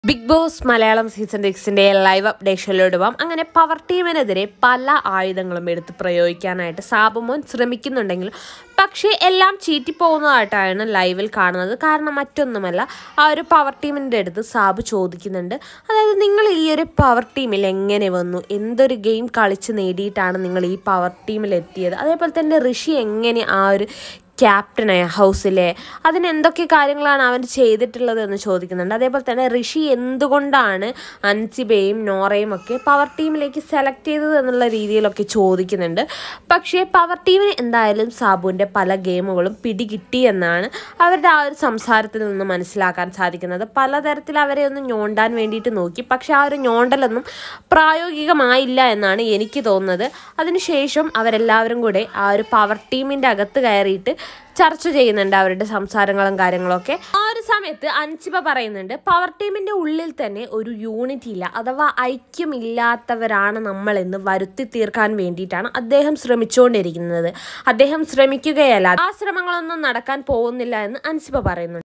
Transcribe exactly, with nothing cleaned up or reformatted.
Big boss Malayalam season സിക്സിൻ്റെ live അപ്ഡേഷനിലോട്ട് പോകാം. അങ്ങനെ പവർ ടീമിനെതിരെ പല ആയുധങ്ങളും എടുത്ത് പ്രയോഗിക്കാനായിട്ട് സാബുമോൻ ശ്രമിക്കുന്നുണ്ടെങ്കിലും പക്ഷേ എല്ലാം ചീറ്റിപ്പോകുന്നതായിട്ടാണ് ലൈവിൽ കാണുന്നത്. കാരണം മറ്റൊന്നുമല്ല, ആ ഒരു പവർ ടീമിൻ്റെ അടുത്ത് സാബു ചോദിക്കുന്നുണ്ട്, അതായത് നിങ്ങൾ ഈ ഒരു പവർ ടീമിൽ എങ്ങനെ വന്നു, എന്തൊരു ഗെയിം കളിച്ച് നേടിയിട്ടാണ് നിങ്ങൾ ഈ പവർ ടീമിൽ എത്തിയത്, അതേപോലെ തന്നെ ഋഷി എങ്ങനെ ആ ഒരു ക്യാപ്റ്റനായ ഹൗസിലെ അതിന് എന്തൊക്കെ കാര്യങ്ങളാണ് അവൻ ചെയ്തിട്ടുള്ളത് എന്ന് ചോദിക്കുന്നുണ്ട്. അതേപോലെ തന്നെ ഋഷി എന്തുകൊണ്ടാണ് അൻസിബയും നോറയും ഒക്കെ പവർ ടീമിലേക്ക് സെലക്ട് ചെയ്തത് എന്നുള്ള രീതിയിലൊക്കെ ചോദിക്കുന്നുണ്ട്. പക്ഷേ പവർ ടീമിന് എന്തായാലും സാബുവിൻ്റെ പല ഗെയിമുകളും പിടികിട്ടി എന്നാണ് അവരുടെ ആ ഒരു സംസാരത്തിൽ നിന്ന് മനസ്സിലാക്കാൻ സാധിക്കുന്നത്. പലതരത്തിൽ അവരെ ഒന്ന് ഞോണ്ടാൻ വേണ്ടിയിട്ട് നോക്കി, പക്ഷെ ആ ഒരു ഞോണ്ടലൊന്നും പ്രായോഗികമായില്ല എന്നാണ് എനിക്ക് തോന്നുന്നത്. അതിനുശേഷം അവരെല്ലാവരും കൂടെ ആ ഒരു പവർ ടീമിൻ്റെ അകത്ത് കയറിയിട്ട് ചർച്ച ചെയ്യുന്നുണ്ട് അവരുടെ സംസാരങ്ങളും കാര്യങ്ങളൊക്കെ. ആ ഒരു സമയത്ത് അൻസിബ പറയുന്നുണ്ട്, പവർ ടീമിന്റെ ഉള്ളിൽ തന്നെ ഒരു യൂണിറ്റി ഇല്ല, അഥവാ ഐക്യമില്ലാത്തവരാണ് നമ്മളെന്ന് വരുത്തി തീർക്കാൻ വേണ്ടിയിട്ടാണ് അദ്ദേഹം ശ്രമിച്ചുകൊണ്ടിരിക്കുന്നത്. അദ്ദേഹം ശ്രമിക്കുകയല്ല, ആ ശ്രമങ്ങളൊന്നും നടക്കാൻ പോകുന്നില്ല എന്ന് അൻസിബ പറയുന്നുണ്ട്.